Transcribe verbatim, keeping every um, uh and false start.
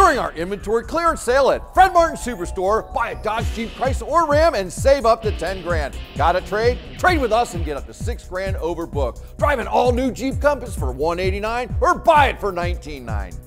During our inventory clearance sale at Fred Martin Superstore, buy a Dodge, Jeep, Chrysler, or Ram and save up to ten grand. Got a trade? Trade with us and get up to six grand over book. Drive an all-new Jeep Compass for one eighty-nine or buy it for nineteen nine.